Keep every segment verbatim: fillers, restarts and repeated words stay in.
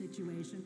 situation.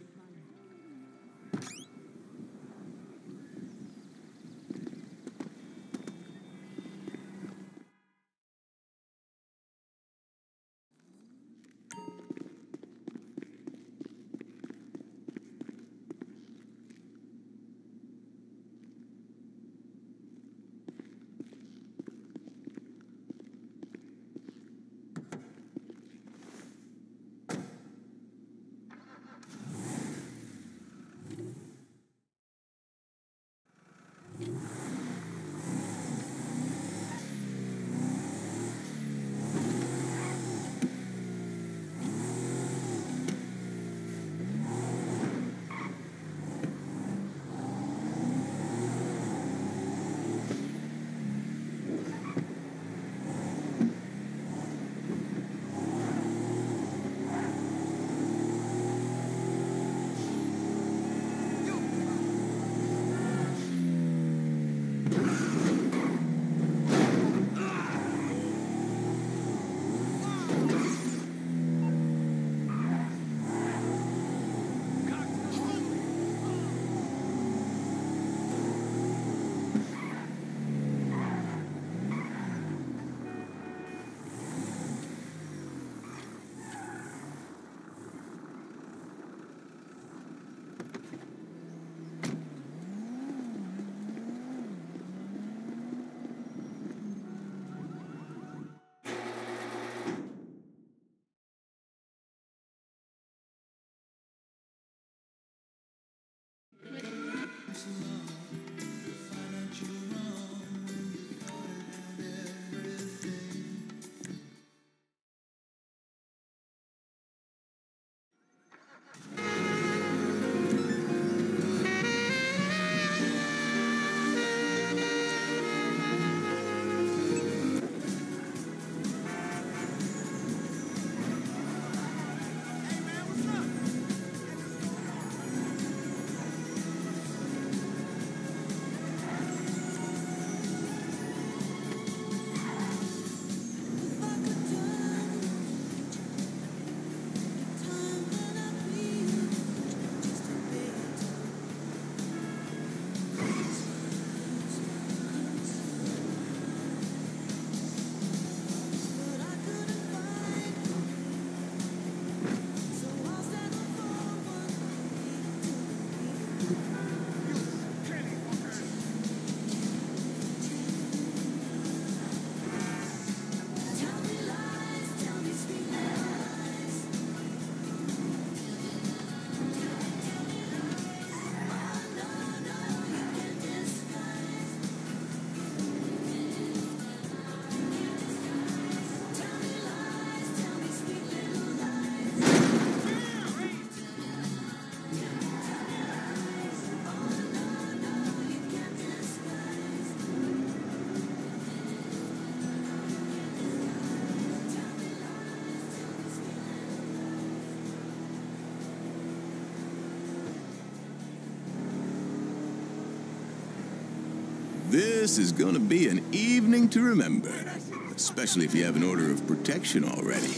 This is gonna be an evening to remember, especially if you have an order of protection already.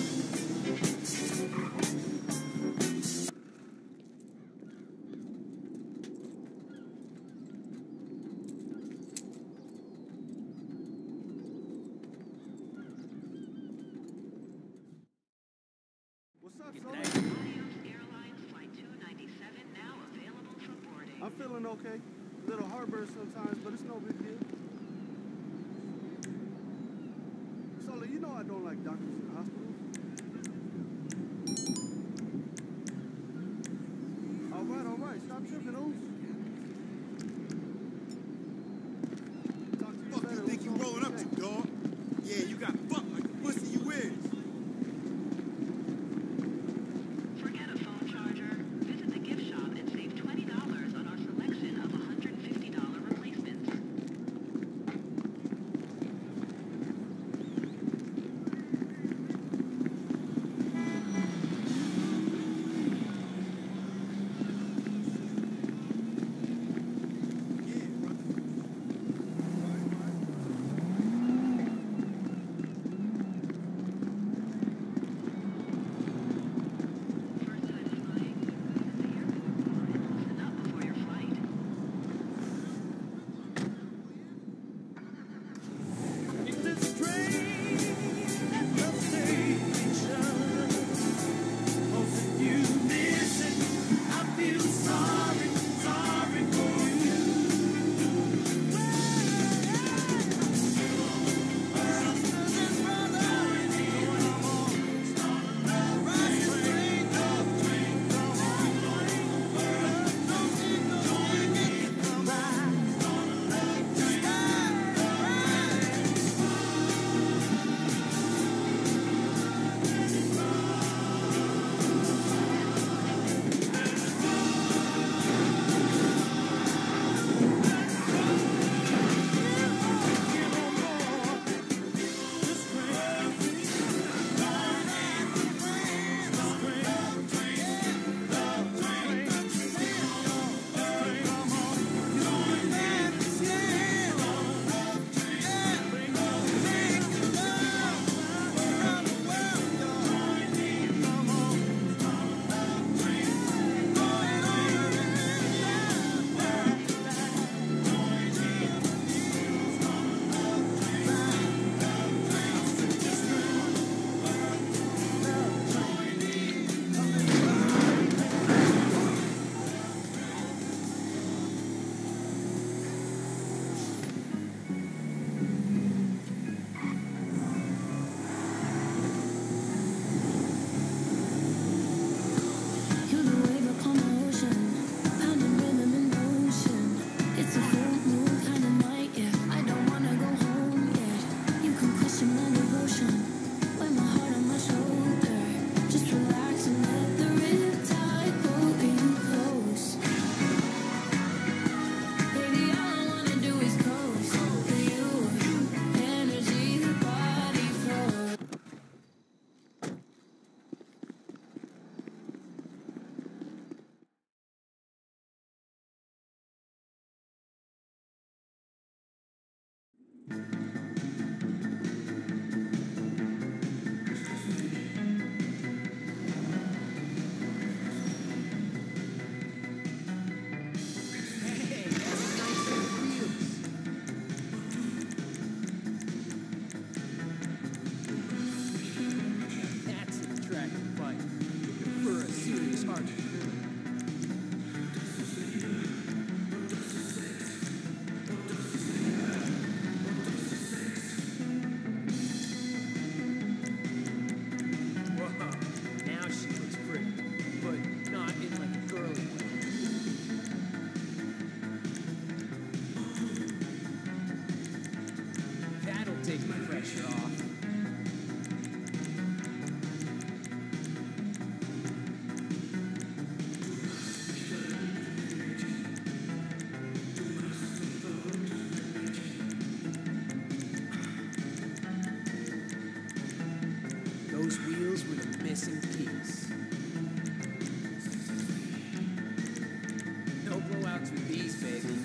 What's up, Solo? Airlines Flight two ninety-seven now available for boarding. I'm feeling okay. A little heartburn sometimes, but it's no big deal. Solo, you know I don't like doctors in the hospital. All right, all right. Stop tripping, Oos. Talk to you Fuck later, you think Oos. you rolling up to, dog? Yeah, you got fucked like the pussy you is. Forget a phone charger. Visit the gift shop and save twenty dollars on our selection of one hundred fifty dollar replacements. Those wheels were the missing piece. No blowouts with these, baby.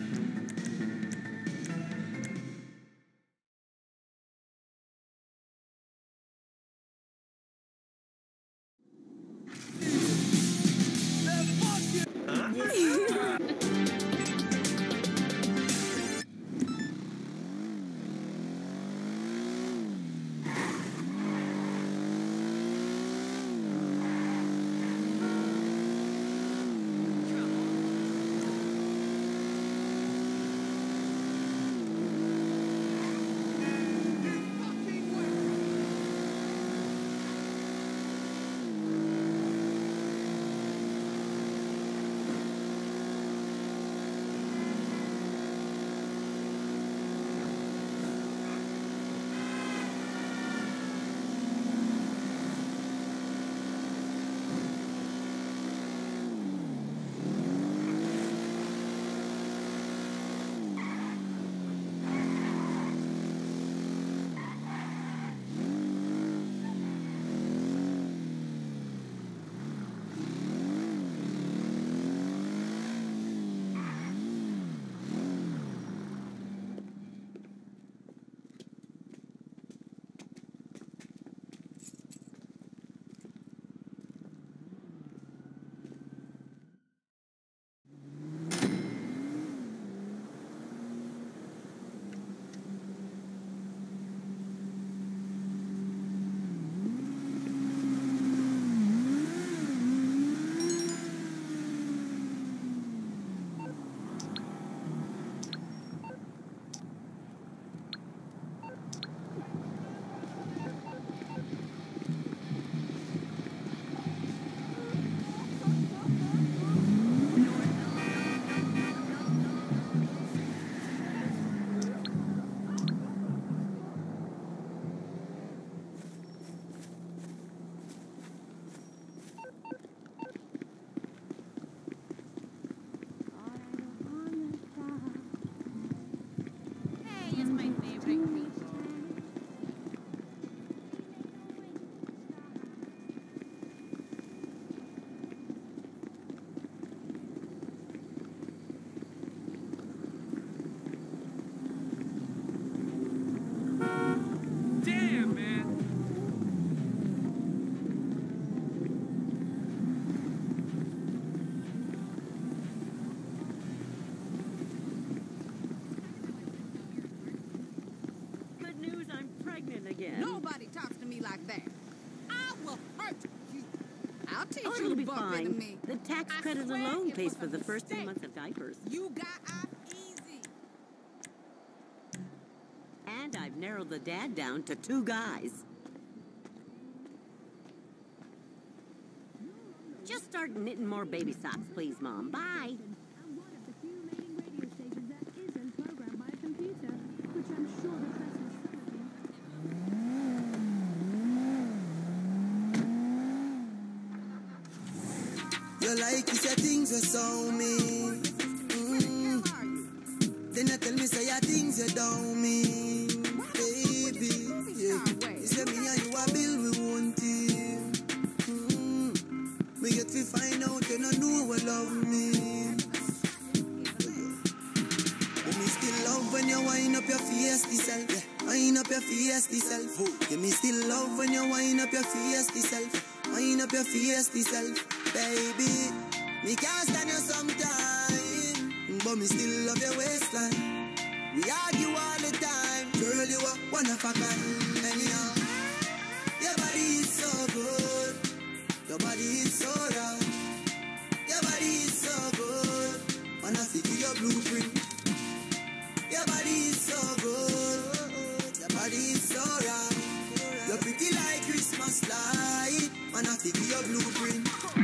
Nobody talks to me like that. I will hurt you. I'll teach Oh, you it'll to be bump into fine. me. The tax I credit swear alone it pays was for a the first three mistake. months of diapers. You got off easy. And I've narrowed the dad down to two guys. Just start knitting more baby socks, please, Mom. Bye. You like you say things you saw me. Mm. Then you tell me say your things you don't mean. Baby, yeah. You say me and you a bill we want it. Mm. Me get to find out you don't know what love me. But me still love when you wind up your face self. Yeah. Wind up your face self. Yeah, me still love when you wind up your face self. Wind up your face self. Baby, me can't stand you sometime, but me still love your waistline. We argue all the time, girl, you are one of a kind. Anyhow, your body is so good, your body is so round, your body is so good. Wanna see your blueprint. Your body is so good, your body is so round. You're pretty like Christmas light. Wanna see your blueprint.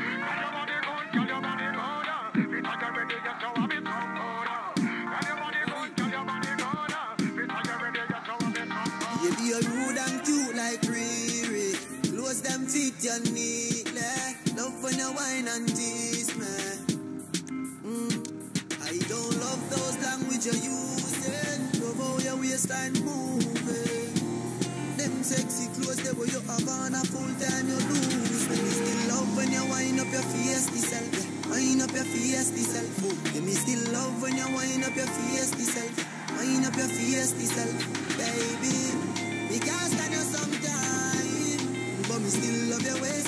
Baby, you're rude and cute like Riri. Close them feet, you neatly. Love when you wine and tease me. Mm. I don't love those language you're using. Love how your waistline moving. Them sexy clothes, the way you have on a full time you lose. But me still love when you wind up your fiesty self. Yeah. Wind up your fiesty self. Oh. Yeah, me still love when you wind up your fiesty self. Wind up your fiesty self, baby. Me can't stand you sometime, but me still love your way.